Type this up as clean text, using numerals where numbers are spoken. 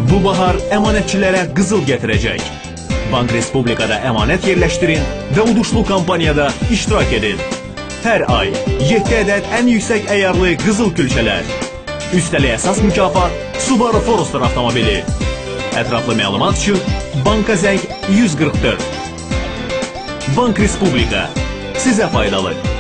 Bu bahar əmanətçilərə qızıl gətirəcək. Bank Respublikada əmanət yerləşdirin və uduşlu kampaniyada iştirak edin. Hər ay 7 ədəd ən yüksək əyarlı qızıl külçələr. Üstəlik əsas mükafat Subaru Forester avtomobili. Ətraflı məlumat üçün banka zəng 144. Bank Respublika sizə faydalı.